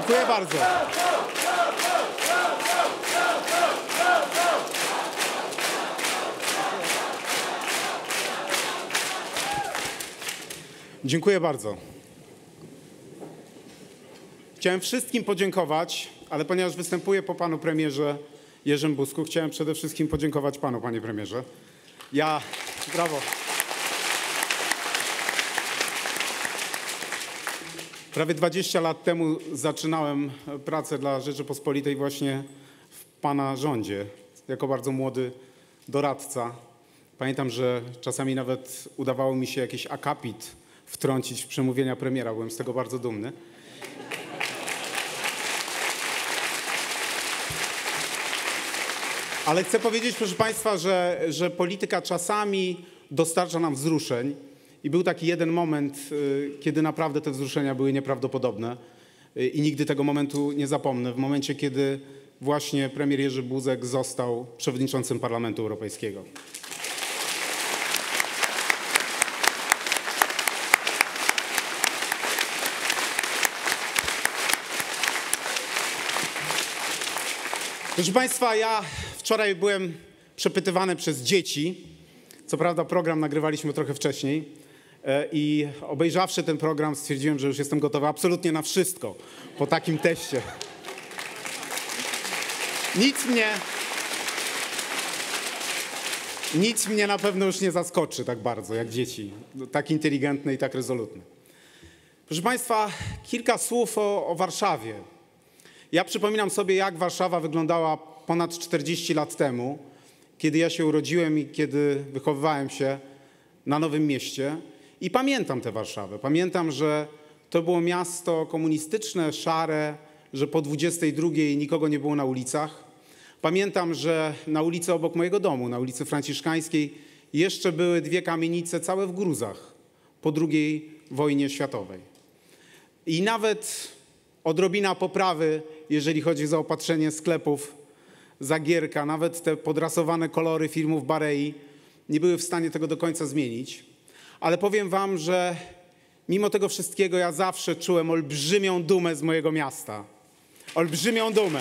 Dziękuję bardzo. Dziękuję bardzo. Chciałem wszystkim podziękować, ale ponieważ występuję po panu premierze Jerzym Buzku, chciałem przede wszystkim podziękować panu, panie premierze. Brawo. Prawie 20 lat temu zaczynałem pracę dla Rzeczypospolitej właśnie w pana rządzie, jako bardzo młody doradca. Pamiętam, że czasami nawet udawało mi się jakiś akapit wtrącić w przemówienia premiera. Byłem z tego bardzo dumny. Ale chcę powiedzieć, proszę państwa, że polityka czasami dostarcza nam wzruszeń. I był taki jeden moment, kiedy naprawdę te wzruszenia były nieprawdopodobne. I nigdy tego momentu nie zapomnę. W momencie, kiedy właśnie premier Jerzy Buzek został przewodniczącym Parlamentu Europejskiego. Proszę państwa, ja wczoraj byłem przepytywany przez dzieci. Co prawda program nagrywaliśmy trochę wcześniej i obejrzawszy ten program stwierdziłem, że już jestem gotowy absolutnie na wszystko po takim teście. Nic mnie na pewno już nie zaskoczy tak bardzo jak dzieci, tak inteligentne i tak rezolutne. Proszę państwa, kilka słów o Warszawie. Ja przypominam sobie, jak Warszawa wyglądała ponad 40 lat temu, kiedy ja się urodziłem i kiedy wychowywałem się na Nowym Mieście. I pamiętam tę Warszawę. Pamiętam, że to było miasto komunistyczne, szare, że po 22 nikogo nie było na ulicach. Pamiętam, że na ulicy obok mojego domu, na ulicy Franciszkańskiej, jeszcze były dwie kamienice całe w gruzach po II wojnie światowej. I nawet odrobina poprawy, jeżeli chodzi o zaopatrzenie sklepów Zagierka, nawet te podrasowane kolory filmów Barei nie były w stanie tego do końca zmienić. Ale powiem wam, że mimo tego wszystkiego ja zawsze czułem olbrzymią dumę z mojego miasta. Olbrzymią dumę.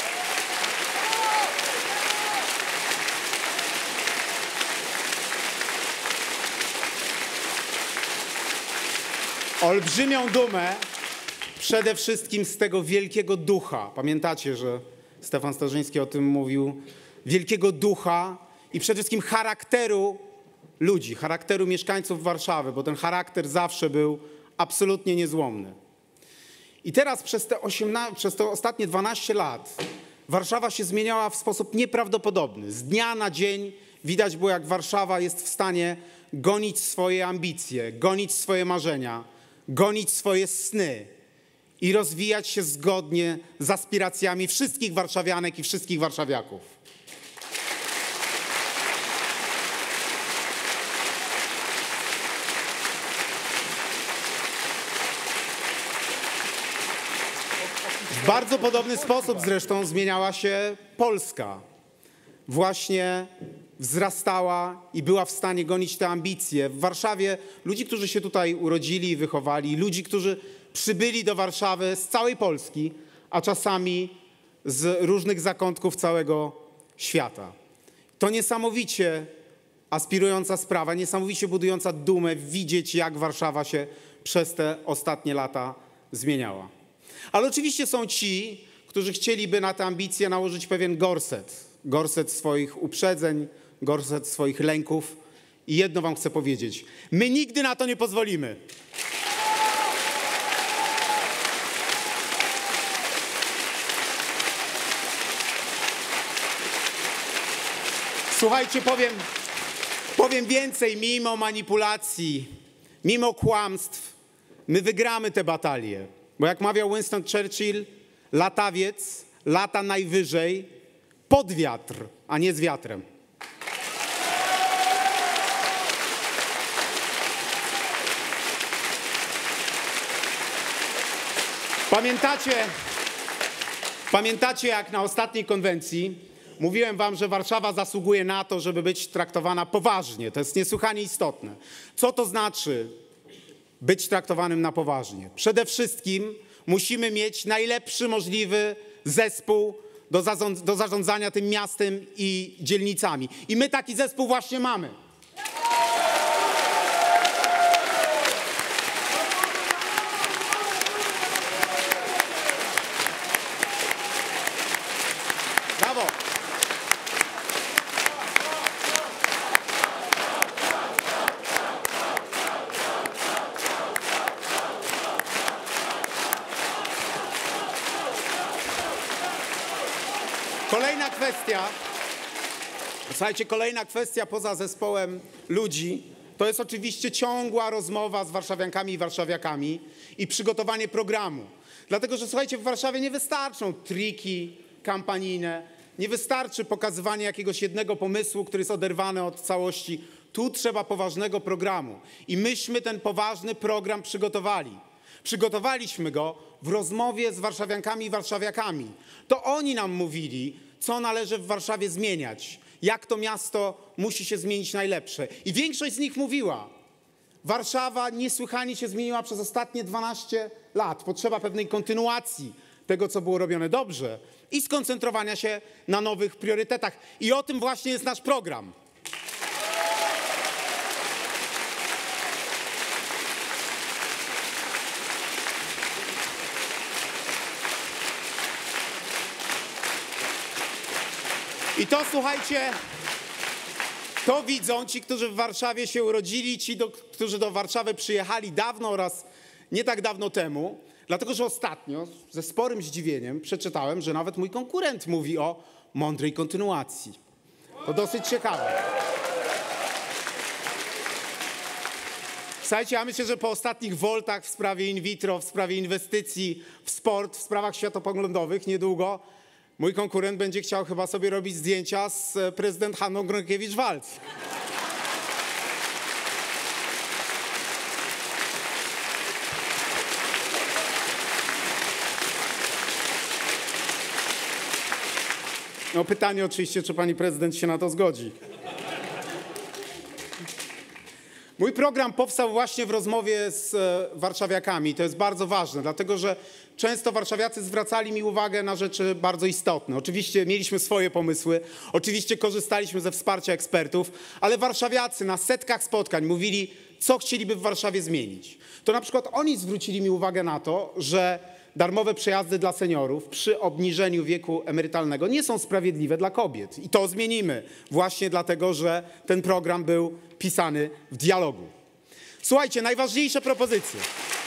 Olbrzymią dumę przede wszystkim z tego wielkiego ducha. Pamiętacie, że Stefan Starzyński o tym mówił. Wielkiego ducha i przede wszystkim charakteru ludzi, charakteru mieszkańców Warszawy, bo ten charakter zawsze był absolutnie niezłomny. I teraz przez te ostatnie 12 lat Warszawa się zmieniała w sposób nieprawdopodobny. Z dnia na dzień widać było, jak Warszawa jest w stanie gonić swoje ambicje, gonić swoje marzenia, gonić swoje sny i rozwijać się zgodnie z aspiracjami wszystkich warszawianek i wszystkich warszawiaków. W bardzo podobny sposób zresztą zmieniała się Polska. Właśnie wzrastała i była w stanie gonić te ambicje. W Warszawie ludzi, którzy się tutaj urodzili i wychowali, ludzi, którzy przybyli do Warszawy z całej Polski, a czasami z różnych zakątków całego świata. To niesamowicie aspirująca sprawa, niesamowicie budująca dumę widzieć, jak Warszawa się przez te ostatnie lata zmieniała. Ale oczywiście są ci, którzy chcieliby na te ambicje nałożyć pewien gorset. Gorset swoich uprzedzeń, gorset swoich lęków. I jedno wam chcę powiedzieć. My nigdy na to nie pozwolimy. Słuchajcie, powiem więcej. Mimo manipulacji, mimo kłamstw, my wygramy tę batalię. Bo jak mawiał Winston Churchill, latawiec lata najwyżej pod wiatr, a nie z wiatrem. Pamiętacie, jak na ostatniej konwencji mówiłem wam, że Warszawa zasługuje na to, żeby być traktowana poważnie. To jest niesłychanie istotne. Co to znaczy być traktowanym na poważnie? Przede wszystkim musimy mieć najlepszy możliwy zespół do zarządzania tym miastem i dzielnicami. I my taki zespół właśnie mamy. Brawo! Kolejna kwestia, słuchajcie, kolejna kwestia poza zespołem ludzi, to jest oczywiście ciągła rozmowa z warszawiankami i warszawiakami i przygotowanie programu. Dlatego, że słuchajcie, w Warszawie nie wystarczą triki kampanijne, nie wystarczy pokazywanie jakiegoś jednego pomysłu, który jest oderwany od całości. Tu trzeba poważnego programu i myśmy ten poważny program przygotowali. Przygotowaliśmy go w rozmowie z warszawiankami i warszawiakami. To oni nam mówili, co należy w Warszawie zmieniać, jak to miasto musi się zmienić najlepsze. I większość z nich mówiła, Warszawa niesłychanie się zmieniła przez ostatnie 12 lat. Potrzeba pewnej kontynuacji tego, co było robione dobrze i skoncentrowania się na nowych priorytetach. I o tym właśnie jest nasz program. I to, słuchajcie, to widzą ci, którzy w Warszawie się urodzili, którzy do Warszawy przyjechali dawno oraz nie tak dawno temu, dlatego że ostatnio ze sporym zdziwieniem przeczytałem, że nawet mój konkurent mówi o mądrej kontynuacji. To dosyć ciekawe. Słuchajcie, ja myślę, że po ostatnich woltach w sprawie in vitro, w sprawie inwestycji w sport, w sprawach światopoglądowych niedługo mój konkurent będzie chciał chyba sobie robić zdjęcia z prezydent Hanną Gronkiewicz-Waltz. No pytanie oczywiście, czy pani prezydent się na to zgodzi. Mój program powstał właśnie w rozmowie z warszawiakami. To jest bardzo ważne, dlatego że często warszawiacy zwracali mi uwagę na rzeczy bardzo istotne. Oczywiście mieliśmy swoje pomysły, oczywiście korzystaliśmy ze wsparcia ekspertów, ale warszawiacy na setkach spotkań mówili, co chcieliby w Warszawie zmienić. To na przykład oni zwrócili mi uwagę na to, że darmowe przejazdy dla seniorów przy obniżeniu wieku emerytalnego nie są sprawiedliwe dla kobiet. I to zmienimy właśnie dlatego, że ten program był pisany w dialogu. Słuchajcie, najważniejsze propozycje.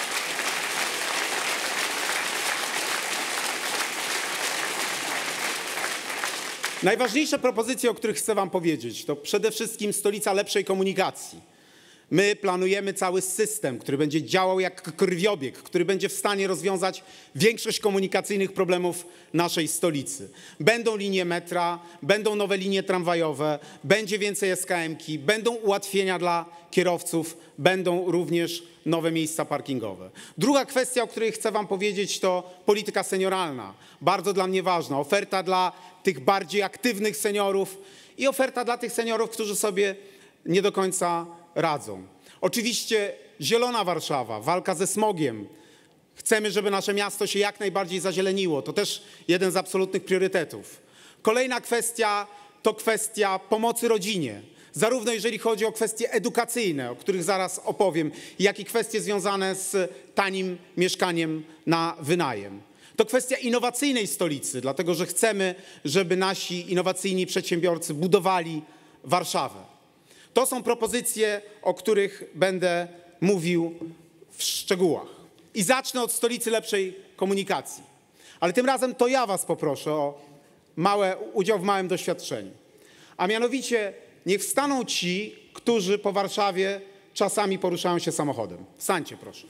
Najważniejsze propozycje, o których chcę wam powiedzieć, to przede wszystkim stolica lepszej komunikacji. My planujemy cały system, który będzie działał jak krwiobieg, który będzie w stanie rozwiązać większość komunikacyjnych problemów naszej stolicy. Będą linie metra, będą nowe linie tramwajowe, będzie więcej SKM-ki, będą ułatwienia dla kierowców, będą również nowe miejsca parkingowe. Druga kwestia, o której chcę wam powiedzieć, to polityka senioralna. Bardzo dla mnie ważna. Oferta dla tych bardziej aktywnych seniorów i oferta dla tych seniorów, którzy sobie nie do końca radzą. Oczywiście zielona Warszawa, walka ze smogiem. Chcemy, żeby nasze miasto się jak najbardziej zazieleniło. To też jeden z absolutnych priorytetów. Kolejna kwestia to kwestia pomocy rodzinie. Zarówno jeżeli chodzi o kwestie edukacyjne, o których zaraz opowiem, jak i kwestie związane z tanim mieszkaniem na wynajem. To kwestia innowacyjnej stolicy, dlatego że chcemy, żeby nasi innowacyjni przedsiębiorcy budowali Warszawę. To są propozycje, o których będę mówił w szczegółach. I zacznę od stolicy lepszej komunikacji. Ale tym razem to ja was poproszę o udział w małym doświadczeniu. A mianowicie niech wstaną ci, którzy po Warszawie czasami poruszają się samochodem. Wstańcie proszę.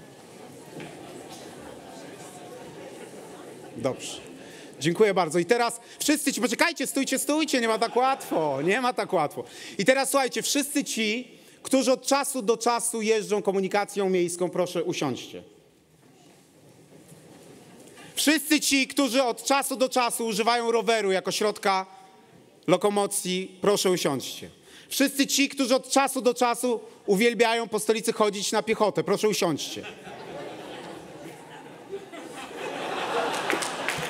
Dobrze. Dziękuję bardzo. I teraz wszyscy ci, poczekajcie, stójcie, nie ma tak łatwo, nie ma tak łatwo. I teraz słuchajcie, wszyscy ci, którzy od czasu do czasu jeżdżą komunikacją miejską, proszę usiądźcie. Wszyscy ci, którzy od czasu do czasu używają roweru jako środka lokomocji, proszę usiądźcie. Wszyscy ci, którzy od czasu do czasu uwielbiają po stolicy chodzić na piechotę, proszę usiądźcie.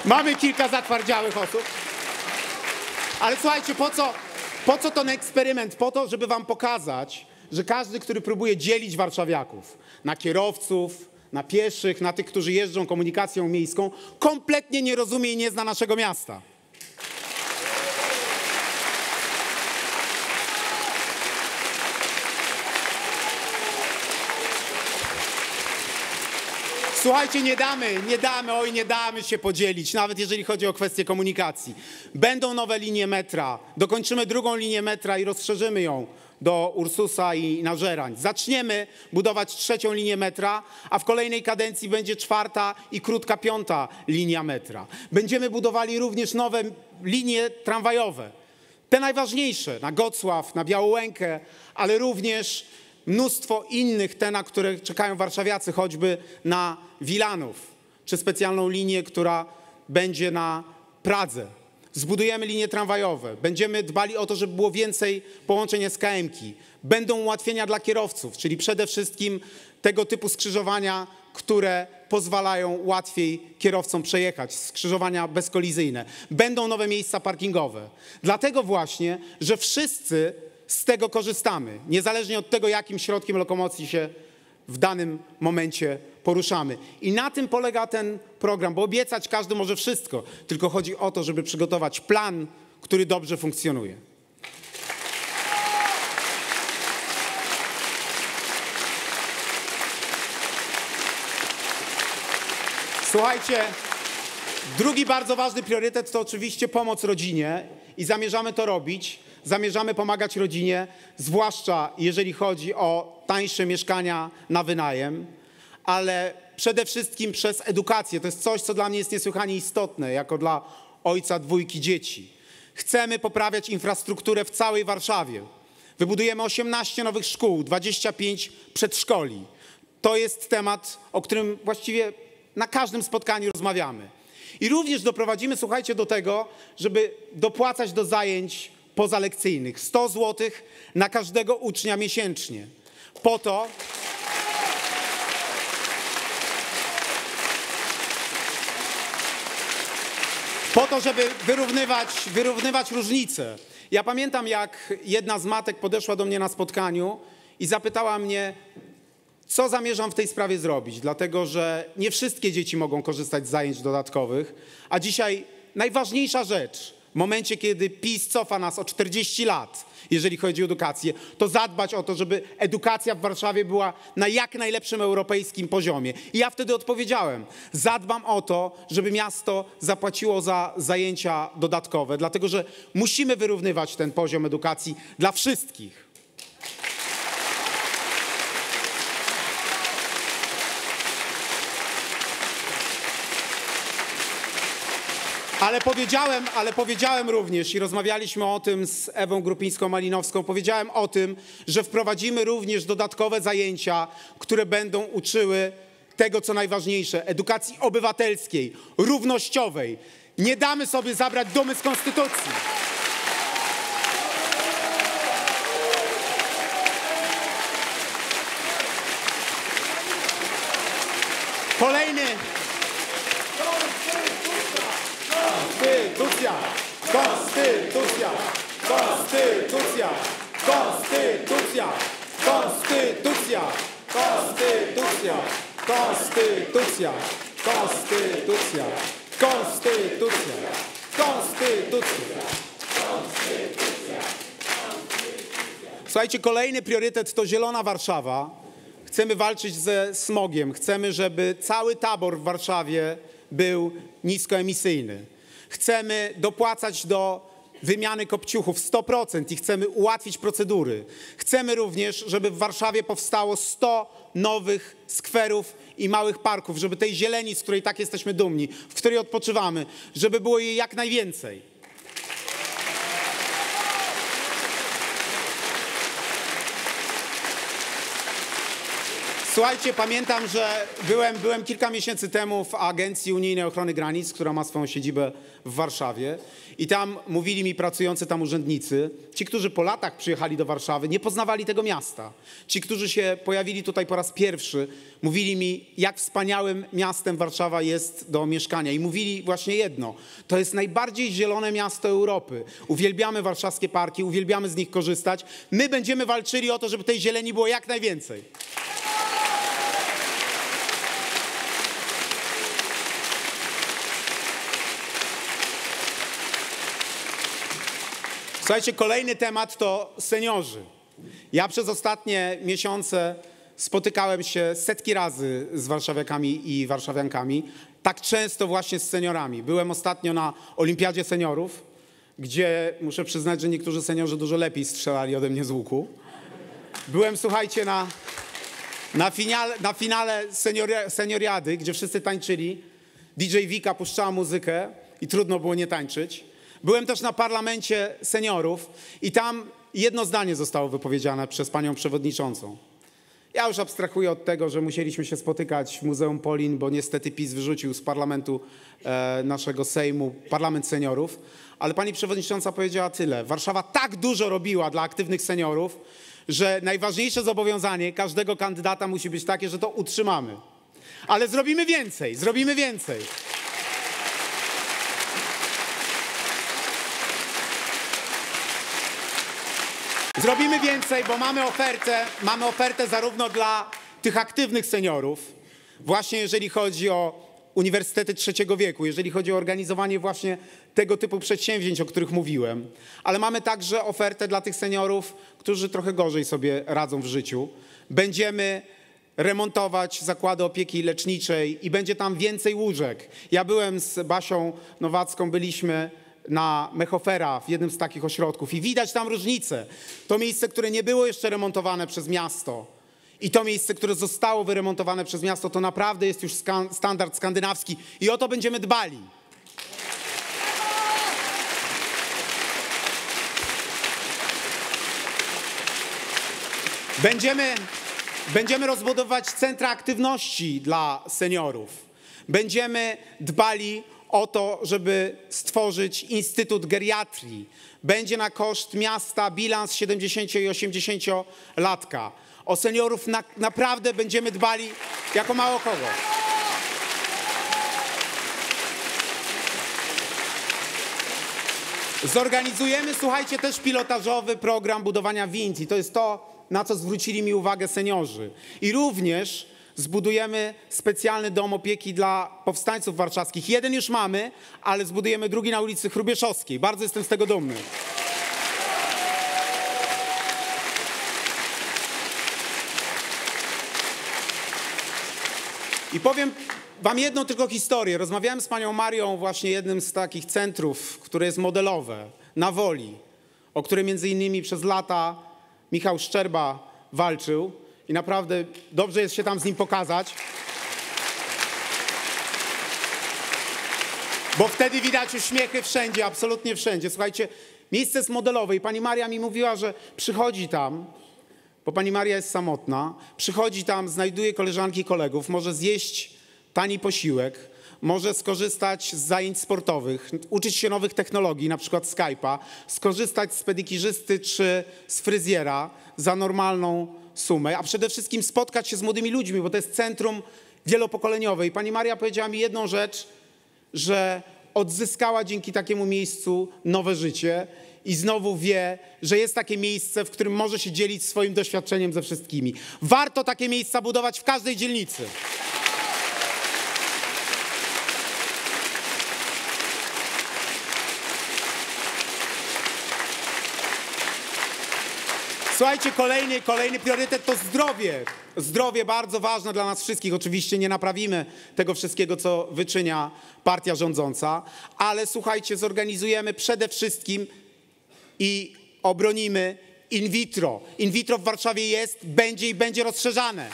Mamy kilka zatwardziałych osób. Ale słuchajcie, po co ten eksperyment? Po to, żeby wam pokazać, że każdy, który próbuje dzielić warszawiaków na kierowców, na pieszych, na tych, którzy jeżdżą komunikacją miejską, kompletnie nie rozumie i nie zna naszego miasta. Słuchajcie, nie damy się podzielić, nawet jeżeli chodzi o kwestię komunikacji. Będą nowe linie metra, dokończymy drugą linię metra i rozszerzymy ją do Ursusa i na Żerań. Zaczniemy budować trzecią linię metra, a w kolejnej kadencji będzie czwarta i krótka piąta linia metra. Będziemy budowali również nowe linie tramwajowe. Te najważniejsze, na Gocław, na Białołękę, ale również mnóstwo innych, te, na które czekają warszawiacy, choćby na Wilanów, czy specjalną linię, która będzie na Pradze. Zbudujemy linie tramwajowe, będziemy dbali o to, żeby było więcej połączeń SKM-ki. Będą ułatwienia dla kierowców, czyli przede wszystkim tego typu skrzyżowania, które pozwalają łatwiej kierowcom przejechać, skrzyżowania bezkolizyjne. Będą nowe miejsca parkingowe. Dlatego właśnie, że wszyscy z tego korzystamy, niezależnie od tego, jakim środkiem lokomocji się w danym momencie poruszamy. I na tym polega ten program, bo obiecać każdy może wszystko, tylko chodzi o to, żeby przygotować plan, który dobrze funkcjonuje. Słuchajcie, drugi bardzo ważny priorytet to oczywiście pomoc rodzinie i zamierzamy to robić. Zamierzamy pomagać rodzinie, zwłaszcza jeżeli chodzi o tańsze mieszkania na wynajem, ale przede wszystkim przez edukację. To jest coś, co dla mnie jest niesłychanie istotne, jako dla ojca dwójki dzieci. Chcemy poprawiać infrastrukturę w całej Warszawie. Wybudujemy 18 nowych szkół, 25 przedszkoli. To jest temat, o którym właściwie na każdym spotkaniu rozmawiamy. I również doprowadzimy, słuchajcie, do tego, żeby dopłacać do zajęć pozalekcyjnych. 100 zł na każdego ucznia miesięcznie. Po to, żeby wyrównywać różnice. Ja pamiętam, jak jedna z matek podeszła do mnie na spotkaniu i zapytała mnie, co zamierzam w tej sprawie zrobić, dlatego że nie wszystkie dzieci mogą korzystać z zajęć dodatkowych, a dzisiaj najważniejsza rzecz w momencie, kiedy PiS cofa nas o 40 lat, jeżeli chodzi o edukację, to zadbać o to, żeby edukacja w Warszawie była na jak najlepszym europejskim poziomie. I ja wtedy odpowiedziałem, zadbam o to, żeby miasto zapłaciło za zajęcia dodatkowe, dlatego że musimy wyrównywać ten poziom edukacji dla wszystkich. Ale powiedziałem również i rozmawialiśmy o tym z Ewą Grupińską-Malinowską, powiedziałem o tym, że wprowadzimy również dodatkowe zajęcia, które będą uczyły tego, co najważniejsze, edukacji obywatelskiej, równościowej. Nie damy sobie zabrać dumy z konstytucji. Kolejny. Konstytucja! Konstytucja! Konstytucja! Konstytucja! Konstytucja! Konstytucja! Konstytucja! Konstytucja! Konstytucja! Konstytucja! Słuchajcie, kolejny priorytet to zielona Warszawa. Chcemy walczyć ze smogiem. Chcemy, żeby cały tabor w Warszawie był niskoemisyjny. Chcemy dopłacać do wymiany kopciuchów 100% i chcemy ułatwić procedury. Chcemy również, żeby w Warszawie powstało 100 nowych skwerów i małych parków, żeby tej zieleni, z której tak jesteśmy dumni, w której odpoczywamy, żeby było jej jak najwięcej. Słuchajcie, pamiętam, że byłem kilka miesięcy temu w Agencji Unijnej Ochrony Granic, która ma swoją siedzibę w Warszawie i tam mówili mi pracujący tam urzędnicy, ci, którzy po latach przyjechali do Warszawy, nie poznawali tego miasta. Ci, którzy się pojawili tutaj po raz pierwszy, mówili mi, jak wspaniałym miastem Warszawa jest do mieszkania i mówili właśnie jedno, to jest najbardziej zielone miasto Europy. Uwielbiamy warszawskie parki, uwielbiamy z nich korzystać. My będziemy walczyli o to, żeby tej zieleni było jak najwięcej. Słuchajcie, kolejny temat to seniorzy. Ja przez ostatnie miesiące spotykałem się setki razy z warszawiakami i warszawiankami, tak często właśnie z seniorami. Byłem ostatnio na Olimpiadzie Seniorów, gdzie muszę przyznać, że niektórzy seniorzy dużo lepiej strzelali ode mnie z łuku. Byłem, słuchajcie, na finale senioriady, gdzie wszyscy tańczyli. DJ Wika puszczała muzykę i trudno było nie tańczyć. Byłem też na parlamencie seniorów i tam jedno zdanie zostało wypowiedziane przez panią przewodniczącą. Ja już abstrahuję od tego, że musieliśmy się spotykać w Muzeum Polin, bo niestety PiS wyrzucił z parlamentu naszego Sejmu parlament seniorów, ale pani przewodnicząca powiedziała tyle. Warszawa tak dużo robiła dla aktywnych seniorów, że najważniejsze zobowiązanie każdego kandydata musi być takie, że to utrzymamy. Ale zrobimy więcej, zrobimy więcej. Zrobimy więcej, bo mamy ofertę zarówno dla tych aktywnych seniorów, właśnie jeżeli chodzi o uniwersytety trzeciego wieku, jeżeli chodzi o organizowanie właśnie tego typu przedsięwzięć, o których mówiłem, ale mamy także ofertę dla tych seniorów, którzy trochę gorzej sobie radzą w życiu. Będziemy remontować zakłady opieki leczniczej i będzie tam więcej łóżek. Ja byłem z Basią Nowacką, byliśmy na Mechofera w jednym z takich ośrodków i widać tam różnicę. To miejsce, które nie było jeszcze remontowane przez miasto i to miejsce, które zostało wyremontowane przez miasto, to naprawdę jest już standard skandynawski i o to będziemy dbali. Będziemy rozbudowywać centra aktywności dla seniorów. Będziemy dbali o to, żeby stworzyć Instytut Geriatrii. Będzie na koszt miasta bilans 70- i 80-latka. O seniorów naprawdę będziemy dbali jako mało kogo. Zorganizujemy, słuchajcie, też pilotażowy program budowania wind i to jest to, na co zwrócili mi uwagę seniorzy. I również zbudujemy specjalny dom opieki dla powstańców warszawskich. Jeden już mamy, ale zbudujemy drugi na ulicy Hrubieszowskiej. Bardzo jestem z tego dumny. I powiem wam jedną tylko historię. Rozmawiałem z panią Marią właśnie jednym z takich centrów, które jest modelowe, na Woli, o które między innymi przez lata Michał Szczerba walczył. I naprawdę dobrze jest się tam z nim pokazać, bo wtedy widać uśmiechy wszędzie, absolutnie wszędzie. Słuchajcie, miejsce jest modelowe i pani Maria mi mówiła, że przychodzi tam, bo pani Maria jest samotna, przychodzi tam, znajduje koleżanki i kolegów, może zjeść tani posiłek, może skorzystać z zajęć sportowych, uczyć się nowych technologii, na przykład Skype'a, skorzystać z pedikirzysty czy z fryzjera za normalną sumę, a przede wszystkim spotkać się z młodymi ludźmi, bo to jest centrum wielopokoleniowe. I pani Maria powiedziała mi jedną rzecz, że odzyskała dzięki takiemu miejscu nowe życie i znowu wie, że jest takie miejsce, w którym może się dzielić swoim doświadczeniem ze wszystkimi. Warto takie miejsca budować w każdej dzielnicy. Słuchajcie, kolejny priorytet to zdrowie. Zdrowie bardzo ważne dla nas wszystkich. Oczywiście nie naprawimy tego wszystkiego, co wyczynia partia rządząca, ale słuchajcie, zorganizujemy przede wszystkim i obronimy in vitro. In vitro w Warszawie jest, będzie i będzie rozszerzane.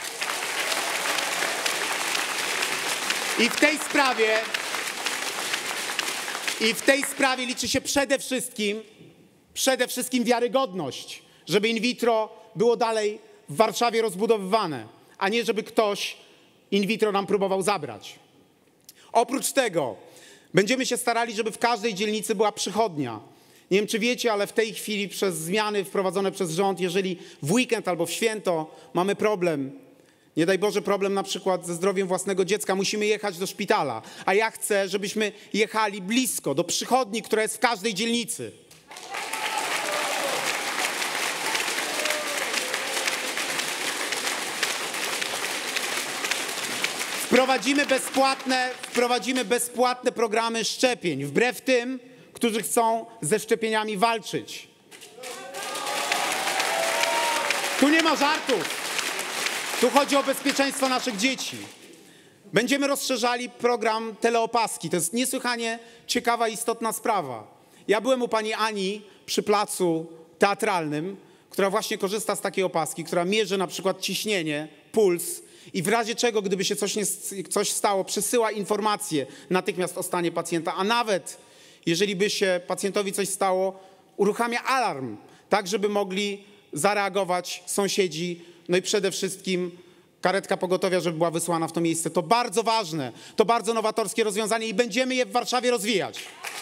I w tej sprawie liczy się przede wszystkim wiarygodność, żeby in vitro było dalej w Warszawie rozbudowywane. a nie żeby ktoś in vitro nam próbował zabrać. Oprócz tego będziemy się starali, żeby w każdej dzielnicy była przychodnia. Nie wiem, czy wiecie, ale w tej chwili przez zmiany wprowadzone przez rząd, jeżeli w weekend albo w święto mamy problem, nie daj Boże problem na przykład ze zdrowiem własnego dziecka, musimy jechać do szpitala. A ja chcę, żebyśmy jechali blisko, do przychodni, która jest w każdej dzielnicy. Wprowadzimy bezpłatne programy szczepień, wbrew tym, którzy chcą ze szczepieniami walczyć. Tu nie ma żartów. Tu chodzi o bezpieczeństwo naszych dzieci. Będziemy rozszerzali program teleopaski. To jest niesłychanie ciekawa i istotna sprawa. Ja byłem u pani Ani przy placu teatralnym, która właśnie korzysta z takiej opaski, która mierzy na przykład ciśnienie, puls i w razie czego, gdyby się coś stało, przesyła informacje natychmiast o stanie pacjenta, a nawet jeżeli by się pacjentowi coś stało, uruchamia alarm, tak żeby mogli zareagować sąsiedzi, no i przede wszystkim karetka pogotowia, żeby była wysłana w to miejsce. To bardzo ważne, to bardzo nowatorskie rozwiązanie i będziemy je w Warszawie rozwijać.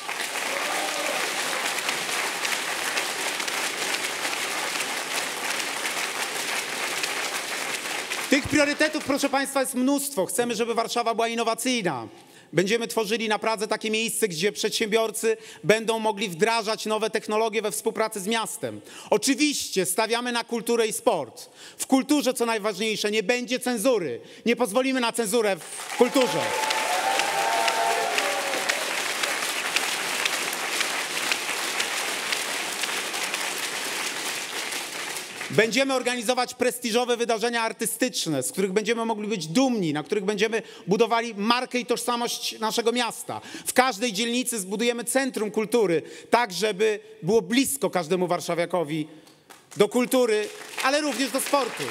Tych priorytetów, proszę Państwa, jest mnóstwo. Chcemy, żeby Warszawa była innowacyjna. Będziemy tworzyli na Pradze takie miejsce, gdzie przedsiębiorcy będą mogli wdrażać nowe technologie we współpracy z miastem. Oczywiście stawiamy na kulturę i sport. W kulturze, co najważniejsze, nie będzie cenzury. Nie pozwolimy na cenzurę w kulturze. Będziemy organizować prestiżowe wydarzenia artystyczne, z których będziemy mogli być dumni, na których będziemy budowali markę i tożsamość naszego miasta. W każdej dzielnicy zbudujemy centrum kultury, tak żeby było blisko każdemu warszawiakowi do kultury, ale również do sportu.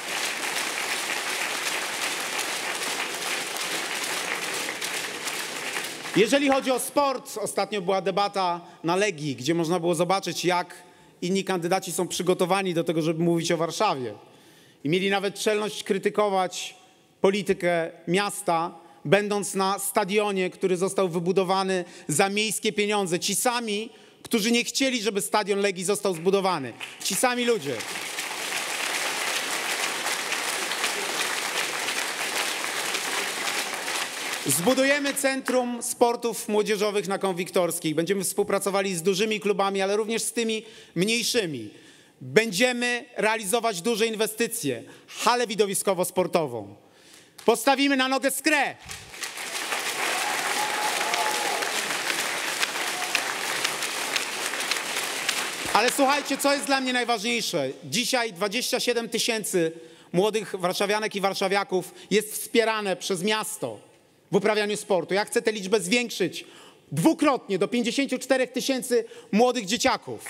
Jeżeli chodzi o sport, ostatnio była debata na Legii, gdzie można było zobaczyć, jak inni kandydaci są przygotowani do tego, żeby mówić o Warszawie. I mieli nawet czelność krytykować politykę miasta, będąc na stadionie, który został wybudowany za miejskie pieniądze. Ci sami, którzy nie chcieli, żeby stadion Legii został zbudowany. Ci sami ludzie. Zbudujemy Centrum Sportów Młodzieżowych na Konwiktorskiej. Będziemy współpracowali z dużymi klubami, ale również z tymi mniejszymi. Będziemy realizować duże inwestycje. Halę widowiskowo-sportową. Postawimy na nogę Skrę. Ale słuchajcie, co jest dla mnie najważniejsze? Dzisiaj 27 000 młodych warszawianek i warszawiaków jest wspierane przez miasto w uprawianiu sportu. Ja chcę tę liczbę zwiększyć dwukrotnie do 54 000 młodych dzieciaków.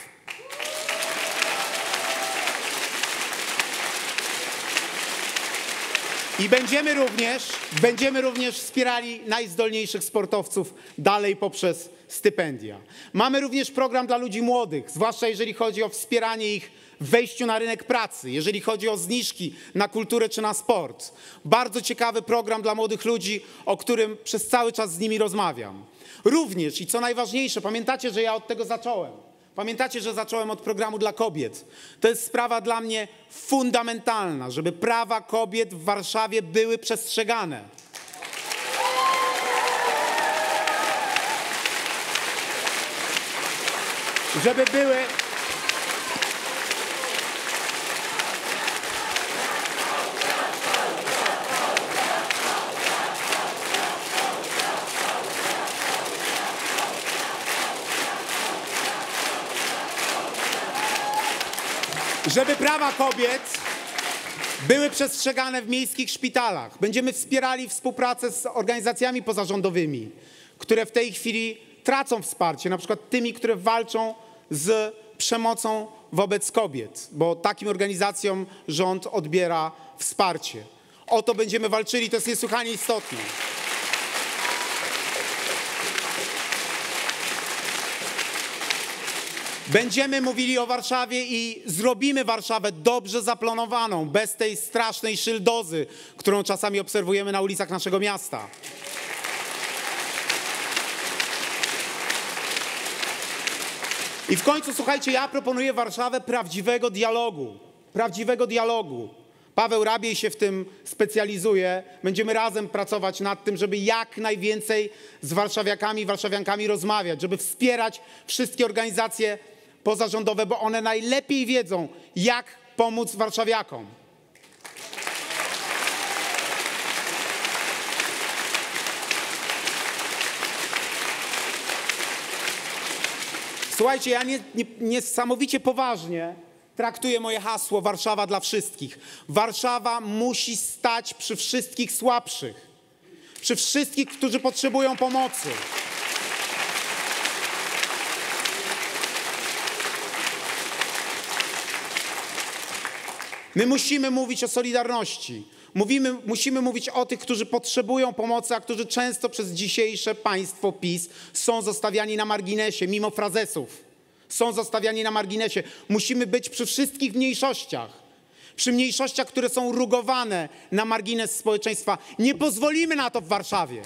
I będziemy również wspierali najzdolniejszych sportowców dalej poprzez stypendia. Mamy również program dla ludzi młodych, zwłaszcza jeżeli chodzi o wspieranie ich w wejściu na rynek pracy, jeżeli chodzi o zniżki na kulturę czy na sport. Bardzo ciekawy program dla młodych ludzi, o którym przez cały czas z nimi rozmawiam. Również i co najważniejsze, pamiętacie, że ja od tego zacząłem. Pamiętacie, że zacząłem od programu dla kobiet. To jest sprawa dla mnie fundamentalna, żeby prawa kobiet w Warszawie były przestrzegane. Żeby były... Żeby prawa kobiet były przestrzegane w miejskich szpitalach. Będziemy wspierali współpracę z organizacjami pozarządowymi, które w tej chwili tracą wsparcie, na przykład tymi, które walczą z przemocą wobec kobiet, bo takim organizacjom rząd odbiera wsparcie. O to będziemy walczyli, to jest niesłychanie istotne. Będziemy mówili o Warszawie i zrobimy Warszawę dobrze zaplanowaną, bez tej strasznej szyldozy, którą czasami obserwujemy na ulicach naszego miasta. I w końcu, słuchajcie, ja proponuję Warszawę prawdziwego dialogu. Prawdziwego dialogu. Paweł Rabiej się w tym specjalizuje. Będziemy razem pracować nad tym, żeby jak najwięcej z warszawiakami i warszawiankami rozmawiać, żeby wspierać wszystkie organizacje pozarządowe, bo one najlepiej wiedzą, jak pomóc warszawiakom. Słuchajcie, ja niesamowicie poważnie traktuję moje hasło Warszawa dla wszystkich. Warszawa musi stać przy wszystkich słabszych, przy wszystkich, którzy potrzebują pomocy. My musimy mówić o solidarności. Musimy mówić o tych, którzy potrzebują pomocy, a którzy często przez dzisiejsze państwo PiS są zostawiani na marginesie, mimo frazesów. Są zostawiani na marginesie. Musimy być przy wszystkich mniejszościach. Przy mniejszościach, które są rugowane na margines społeczeństwa. Nie pozwolimy na to w Warszawie.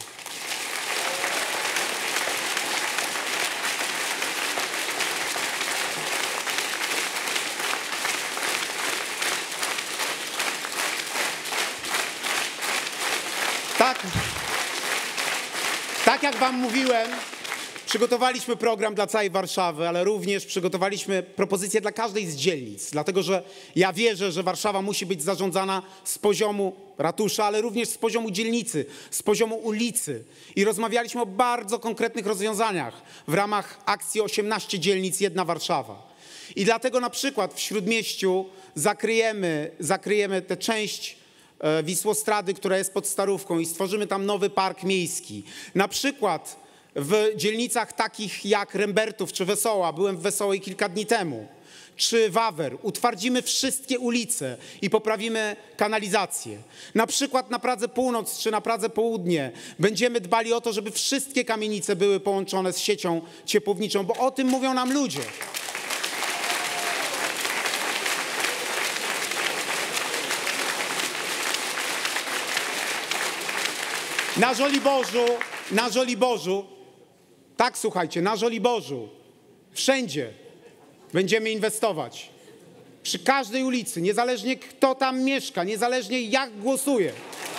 Tak jak wam mówiłem, przygotowaliśmy program dla całej Warszawy, ale również przygotowaliśmy propozycje dla każdej z dzielnic. Dlatego, że ja wierzę, że Warszawa musi być zarządzana z poziomu ratusza, ale również z poziomu dzielnicy, z poziomu ulicy. I rozmawialiśmy o bardzo konkretnych rozwiązaniach w ramach akcji 18 dzielnic, 1 Warszawa. I dlatego na przykład w Śródmieściu zakryjemy tę część Wisłostrady, która jest pod Starówką i stworzymy tam nowy park miejski. Na przykład w dzielnicach takich jak Rembertów czy Wesoła, byłem w Wesołej kilka dni temu, czy Wawer, utwardzimy wszystkie ulice i poprawimy kanalizację. Na przykład na Pradze Północ czy na Pradze Południe będziemy dbali o to, żeby wszystkie kamienice były połączone z siecią ciepłowniczą, bo o tym mówią nam ludzie. Na Żoliborzu, tak słuchajcie, na Żoliborzu, wszędzie będziemy inwestować. Przy każdej ulicy, niezależnie kto tam mieszka, niezależnie jak głosuje.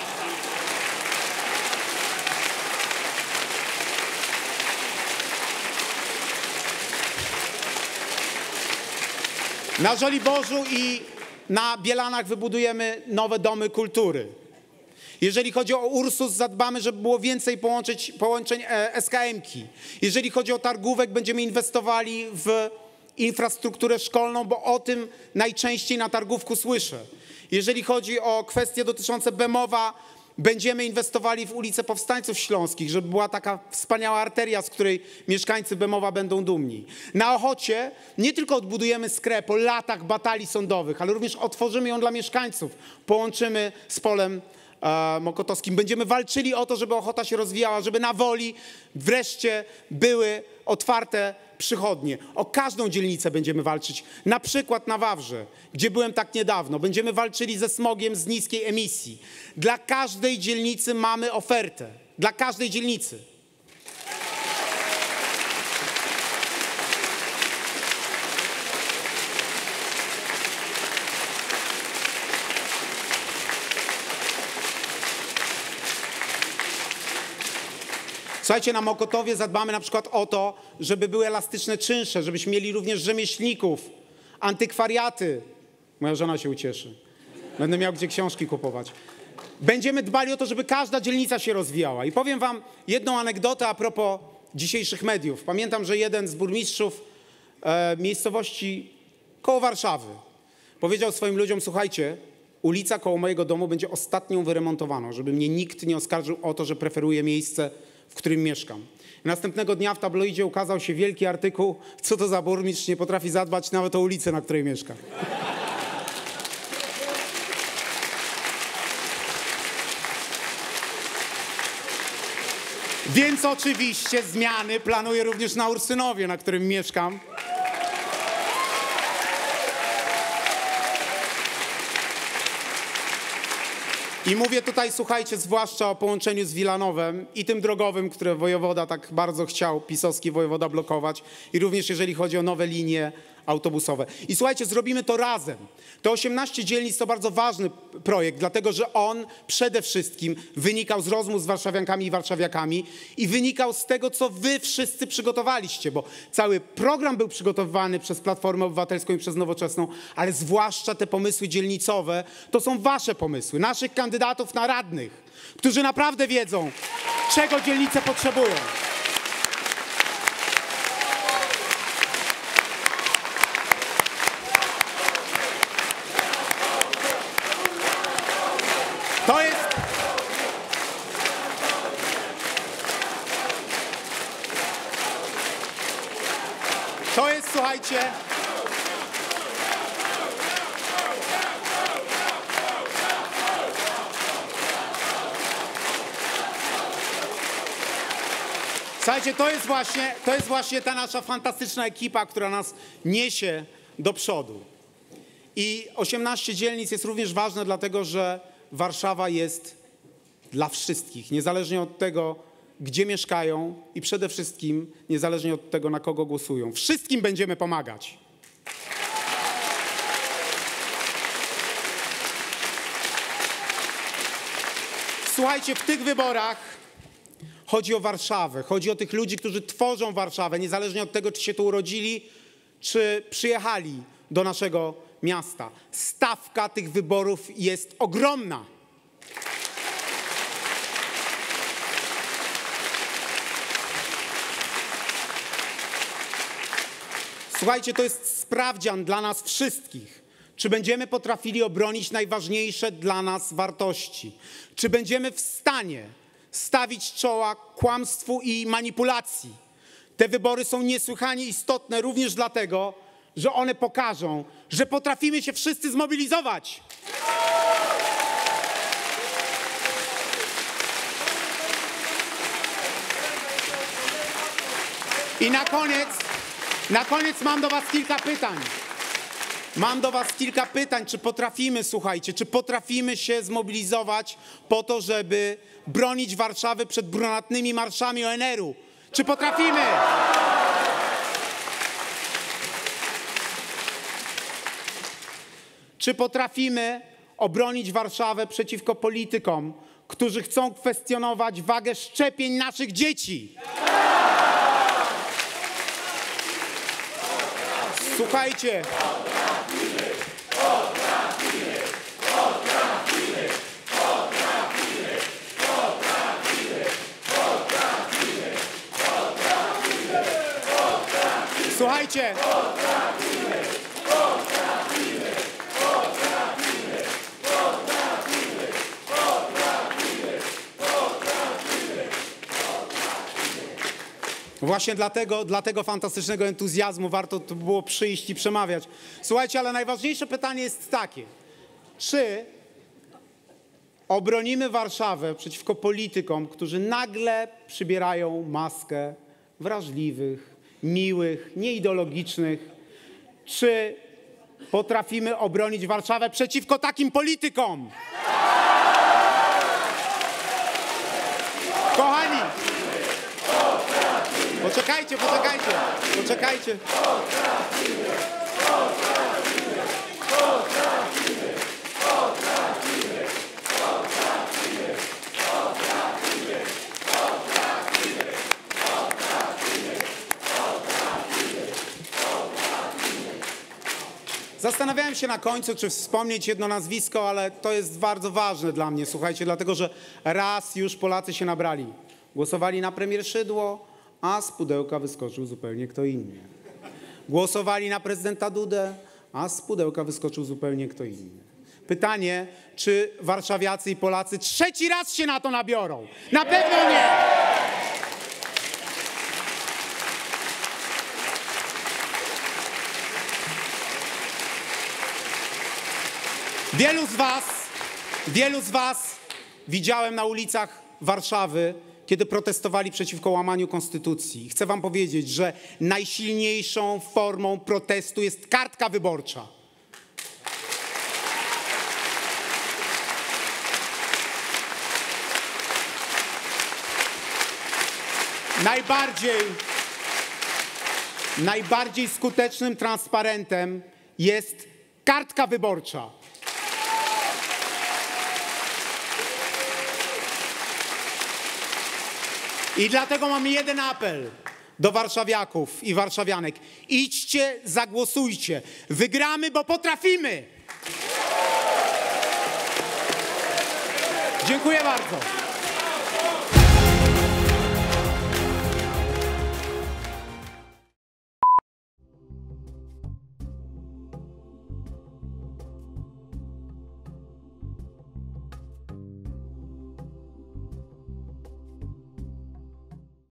Na Żoliborzu i na Bielanach wybudujemy nowe domy kultury. Jeżeli chodzi o Ursus, zadbamy, żeby było więcej połączeń SKM-ki. Jeżeli chodzi o Targówek, będziemy inwestowali w infrastrukturę szkolną, bo o tym najczęściej na Targówku słyszę. Jeżeli chodzi o kwestie dotyczące Bemowa, będziemy inwestowali w ulicę Powstańców Śląskich, żeby była taka wspaniała arteria, z której mieszkańcy Bemowa będą dumni. Na Ochocie nie tylko odbudujemy skrę po latach batalii sądowych, ale również otworzymy ją dla mieszkańców. Połączymy z polem mokotowskim. Będziemy walczyli o to, żeby Ochota się rozwijała, żeby na Woli wreszcie były otwarte przychodnie. O każdą dzielnicę będziemy walczyć. Na przykład na Wawrze, gdzie byłem tak niedawno. Będziemy walczyli ze smogiem z niskiej emisji. Dla każdej dzielnicy mamy ofertę. Dla każdej dzielnicy. Słuchajcie, na Mokotowie zadbamy na przykład o to, żeby były elastyczne czynsze, żebyśmy mieli również rzemieślników, antykwariaty. Moja żona się ucieszy. Będę miał gdzie książki kupować. Będziemy dbali o to, żeby każda dzielnica się rozwijała. I powiem wam jedną anegdotę a propos dzisiejszych mediów. Pamiętam, że jeden z burmistrzów miejscowości koło Warszawy powiedział swoim ludziom: słuchajcie, ulica koło mojego domu będzie ostatnią wyremontowaną, żeby mnie nikt nie oskarżył o to, że preferuję miejsce, w którym mieszkam. I następnego dnia w tabloidzie ukazał się wielki artykuł, co to za burmistrz, nie potrafi zadbać nawet o ulicę, na której mieszka. Więc oczywiście zmiany planuję również na Ursynowie, na którym mieszkam. I mówię tutaj, słuchajcie, zwłaszcza o połączeniu z Wilanowem i tym drogowym, które wojewoda tak bardzo chciał, pisowski wojewoda, blokować. I również jeżeli chodzi o nowe linie autobusowe. I słuchajcie, zrobimy to razem. Te 18 dzielnic to bardzo ważny projekt, dlatego że on przede wszystkim wynikał z rozmów z warszawiankami i warszawiakami i wynikał z tego, co wy wszyscy przygotowaliście, bo cały program był przygotowywany przez Platformę Obywatelską i przez Nowoczesną, ale zwłaszcza te pomysły dzielnicowe to są wasze pomysły, naszych kandydatów na radnych, którzy naprawdę wiedzą, czego dzielnice potrzebują. Słuchajcie, to jest właśnie ta nasza fantastyczna ekipa, która nas niesie do przodu. I 18 dzielnic jest również ważne, dlatego że Warszawa jest dla wszystkich, niezależnie od tego, gdzie mieszkają i przede wszystkim niezależnie od tego, na kogo głosują. Wszystkim będziemy pomagać. Słuchajcie, w tych wyborach chodzi o Warszawę, chodzi o tych ludzi, którzy tworzą Warszawę, niezależnie od tego, czy się tu urodzili, czy przyjechali do naszego miasta. Stawka tych wyborów jest ogromna. Słuchajcie, to jest sprawdzian dla nas wszystkich. Czy będziemy potrafili obronić najważniejsze dla nas wartości? Czy będziemy w stanie stawić czoła kłamstwu i manipulacji? Te wybory są niesłychanie istotne również dlatego, że one pokażą, że potrafimy się wszyscy zmobilizować. I na koniec mam do was kilka pytań. Czy potrafimy, słuchajcie, czy potrafimy się zmobilizować po to, żeby bronić Warszawy przed brunatnymi marszami ONR-u? Czy potrafimy? Czy potrafimy obronić Warszawę przeciwko politykom, którzy chcą kwestionować wagę szczepień naszych dzieci? Słuchajcie. Słuchajcie. Właśnie dla tego fantastycznego entuzjazmu warto tu było przyjść i przemawiać. Słuchajcie, ale najważniejsze pytanie jest takie. Czy obronimy Warszawę przeciwko politykom, którzy nagle przybierają maskę wrażliwych, miłych, nieideologicznych? Czy potrafimy obronić Warszawę przeciwko takim politykom? Kochani! Poczekajcie. Zastanawiałem się na końcu, czy wspomnieć jedno nazwisko, ale to jest bardzo ważne dla mnie, słuchajcie, dlatego że raz już Polacy się nabrali. Głosowali na premier Szydło, a z pudełka wyskoczył zupełnie kto inny. Głosowali na prezydenta Dudę, a z pudełka wyskoczył zupełnie kto inny. Pytanie, czy warszawiacy i Polacy trzeci raz się na to nabiorą? Na pewno nie! Wielu z was widziałem na ulicach Warszawy, kiedy protestowali przeciwko łamaniu konstytucji. Chcę wam powiedzieć, że najsilniejszą formą protestu jest kartka wyborcza. najbardziej skutecznym transparentem jest kartka wyborcza. I dlatego mam jeden apel do warszawiaków i warszawianek. Idźcie, zagłosujcie. Wygramy, bo potrafimy. Dziękuję bardzo.